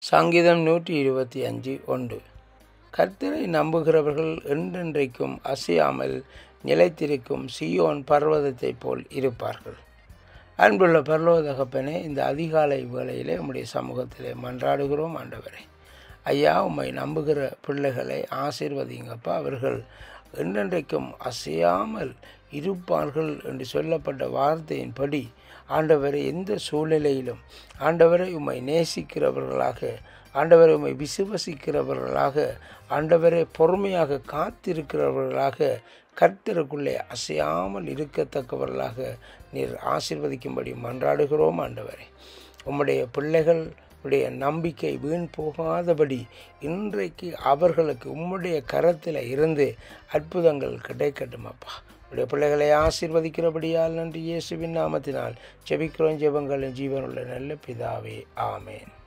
சங்கீதம் 125:1. கர்த்தரை நம்புகிறவர்கள் என்றென்றைக்கும் அசையாமல் நிலைத்திருக்கும் சீயோன் பர்வதத்தைப் போல் இருப்பார்கள். அன்புள்ள பரலோக தகப்பனே, இந்த அதிகாலை வேளையிலே உம்முடைய சமூகத்திலே மன்றாடுகிறோம். ஆண்டவரே, ஐயா, உம்மை நம்புகிற பிள்ளைகளை ஆசீர்வதிங்கப்பா. அவர்கள் என்றென்றைக்கும் அசையாமல் இருப்பார்கள் என்று சொல்லப்பட்ட வார்த்தையின்படி ஆண்டவரை எந்த சூழ்நிலையிலும் ஆண்டவரை உம்மை நேசிக்கிறவர்களாக, ஆண்டவரை உம்மை விசுவசிக்கிறவர்களாக, ஆண்டவரை பொறுமையாக காத்திருக்கிறவர்களாக, கர்த்தருக்குள்ளே அசையாமல் இருக்கத்தக்கவர்களாக நீர் ஆசீர்வதிக்கும்படி மன்றாடுகிறோம். ஆண்டவரே, உம்முடைய பிள்ளைகள் உடைய நம்பிக்கை வீண் போகாதபடி இன்றைக்கு அவர்களுக்கு உம்முடைய கரத்தில் இருந்து அற்புதங்கள் கிடைக்கட்டும் அப்பா. உடைய பிள்ளைகளை ஆசீர்வதிக்கிறபடியால் நன்றி. இயேசுவின் நாமத்தினால் ஜெபிக்கிறோம். ஜெபங்களின் ஜீவனுள்ள நல்ல பிதாவே, ஆமேன்.